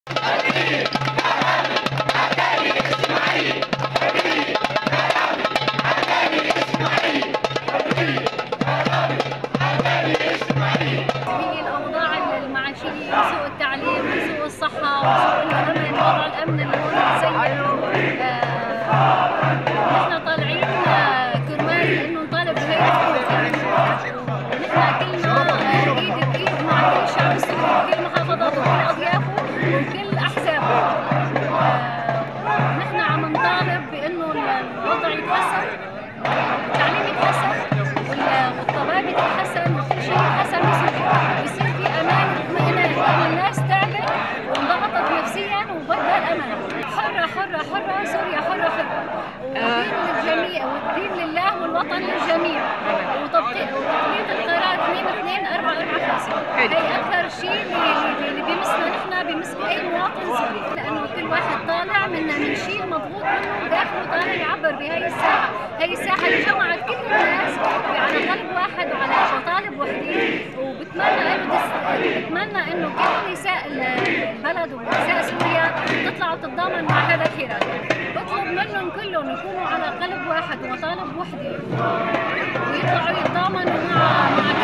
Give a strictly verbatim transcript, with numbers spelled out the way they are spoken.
الأوضاع المعيشية وسوء التعليم وسوء الصحة وسوء الأمن، وضع الأمن اللي هون سيء. نحن طالعين كرمال إنه نطالب بهي الحقوق، ونحن كلنا إيد بإيد مع كل الشعب السوري بكل محافظاته وكل أضيافه وكل أحزابه. نحن عم نطالب بإنه الوضع يتحسن، التعليم يتحسن، والطبابة تتحسن، وكل شيء يتحسن بسوريا، ويصير في أمان واطمئنان، لأن الناس تعبت وانضغطت نفسيا وبدها الأمان. حرة حرة حرة سوريا، حرة حرة، والدين للجميع، والدين لله والوطن للجميع، وتطبيق القرار اثنين اثنين أربعة أربعة خمسة. هي أكثر شيء اللي بيمسنا نحن، بيمس أي مواطن سوري، لأنه كل واحد طالع من من شيء مضغوط منه داخله، طالع يعبر بهي الساحة. هي الساحة اللي جمعت كل الناس على قلب واحد وعلى مطالب وحدين، وبتمنى انه بتمنى انه كل نساء البلد ونساء سوريا تطلع وتتضامن مع هذا الحراك. بطلب منهم كلهم يكونوا على قلب واحد ومطالب وحده، ويطلعوا يتضامنوا مع مع